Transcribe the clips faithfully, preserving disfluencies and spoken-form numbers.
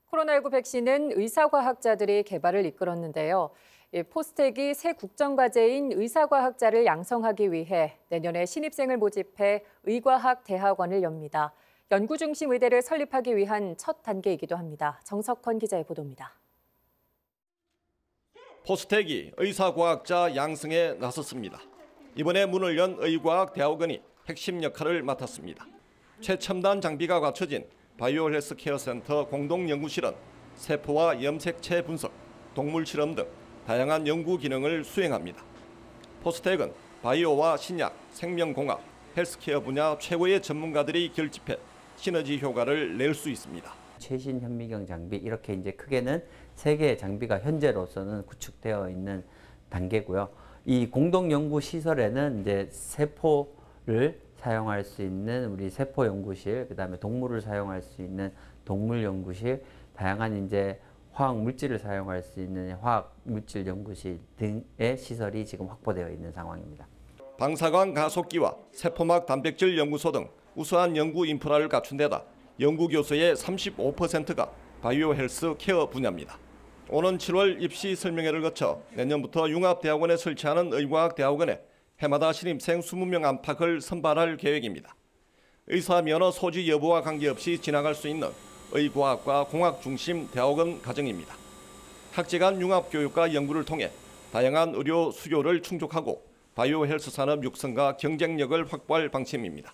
코로나십구 백신은 의사과학자들이 개발을 이끌었는데요. 포스텍이 새 국정과제인 의사과학자를 양성하기 위해 내년에 신입생을 모집해 의과학대학원을 엽니다. 연구중심 의대를 설립하기 위한 첫 단계이기도 합니다. 정석헌 기자의 보도입니다. 포스텍이 의사과학자 양성에 나섰습니다. 이번에 문을 연 의과학대학원이 핵심 역할을 맡았습니다. 최첨단 장비가 갖춰진 바이오 헬스케어 센터 공동연구실은 세포와 염색체 분석, 동물 실험 등 다양한 연구 기능을 수행합니다. 포스텍은 바이오와 신약, 생명공학, 헬스케어 분야 최고의 전문가들이 결집해 시너지 효과를 낼 수 있습니다. 최신 현미경 장비 이렇게 이제 크게는 세 개의 장비가 현재로서는 구축되어 있는 단계고요. 이 공동 연구 시설에는 이제 세포를 사용할 수 있는 우리 세포 연구실, 그다음에 동물을 사용할 수 있는 동물 연구실, 다양한 이제 화학 물질을 사용할 수 있는 화학 물질 연구실 등의 시설이 지금 확보되어 있는 상황입니다. 방사광 가속기와 세포막 단백질 연구소 등 우수한 연구 인프라를 갖춘 데다 연구 교수의 삼십오 퍼센트가 바이오 헬스 케어 분야입니다. 오는 칠월 입시 설명회를 거쳐 내년부터 융합대학원에 설치하는 의과학대학원에 해마다 신입생 이십 명 안팎을 선발할 계획입니다. 의사 면허 소지 여부와 관계없이 진학할 수 있는 의과학과 공학 중심 대학원 과정입니다. 학제 간 융합 교육과 연구를 통해 다양한 의료 수요를 충족하고 바이오 헬스 산업 육성과 경쟁력을 확보할 방침입니다.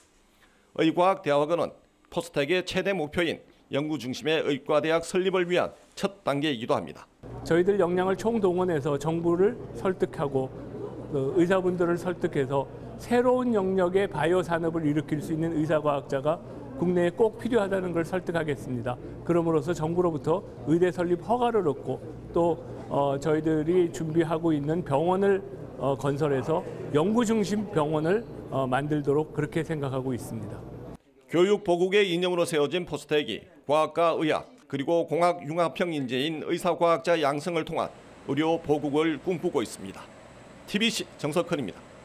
의과학대학원은 포스텍의 최대 목표인 연구 중심의 의과대학 설립을 위한 첫 단계이기도 합니다. 저희들 역량을 총동원해서 정부를 설득하고 의사분들을 설득해서 새로운 영역의 바이오 산업을 일으킬 수 있는 의사과학자가 국내에 꼭 필요하다는 걸 설득하겠습니다. 그럼으로써 정부로부터 의대 설립 허가를 얻고 또 어, 저희들이 준비하고 있는 병원을 어, 건설해서 연구 중심 병원을 어, 만들도록 그렇게 생각하고 있습니다. 교육 보국의 이념으로 세워진 포스텍이 과학과 의학 그리고 공학 융합형 인재인 의사과학자 양성을 통한 의료 보국을 꿈꾸고 있습니다. 티비씨 정석헌입니다.